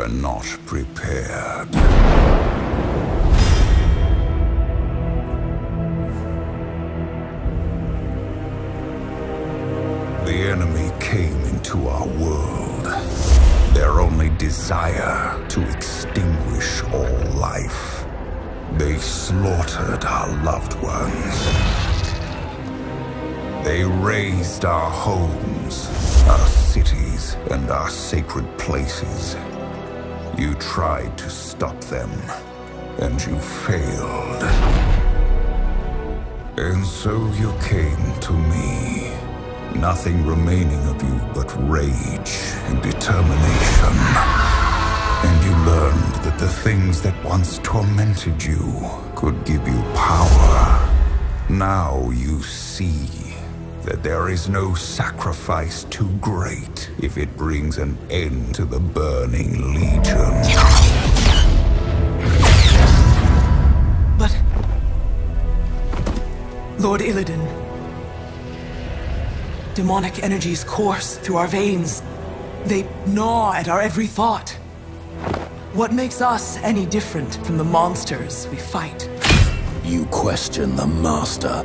were not prepared. The enemy came into our world. Their only desire to extinguish all life. They slaughtered our loved ones. They razed our homes, our cities, and our sacred places. You tried to stop them, and you failed. And so you came to me. Nothing remaining of you but rage and determination. And you learned that the things that once tormented you could give you power. Now you see that there is no sacrifice too great if it brings an end to the Burning Legion. But... Lord Illidan... Demonic energies course through our veins. They gnaw at our every thought. What makes us any different from the monsters we fight? You question the Master.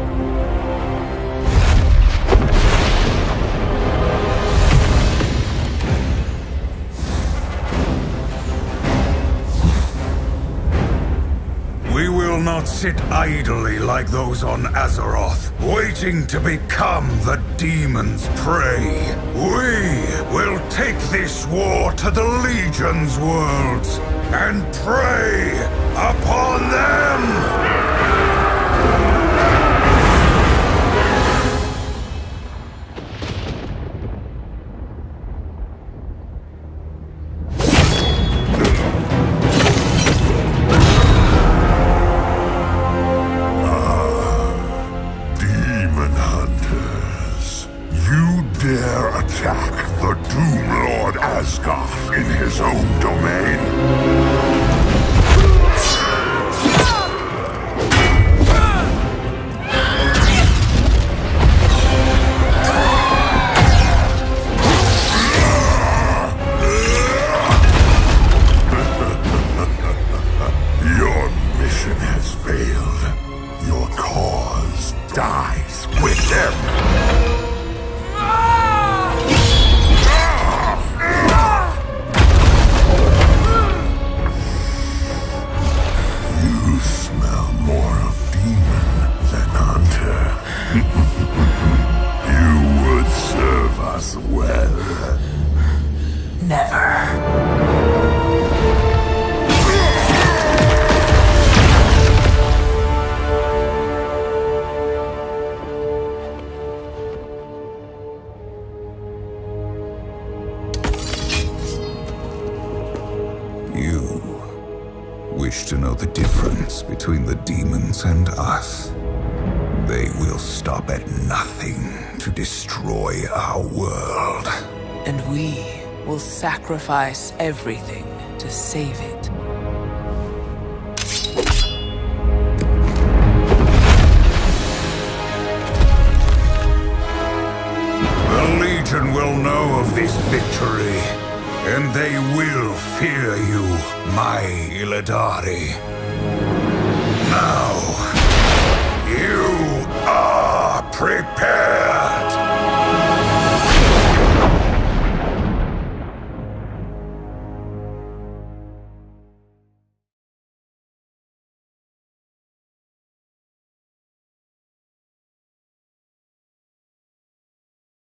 We will not sit idly like those on Azeroth, waiting to become the demon's prey. We will take this war to the Legion's worlds and prey upon them! Dare attack the Doom Lord Asgarth in his own domain? Your mission has failed. Your cause dies with them. You would serve us well. Never. You wish to know the difference between the demons and us. They will stop at nothing to destroy our world. And we will sacrifice everything to save it. The Legion will know of this victory, and they will fear you, my Illidari. Now...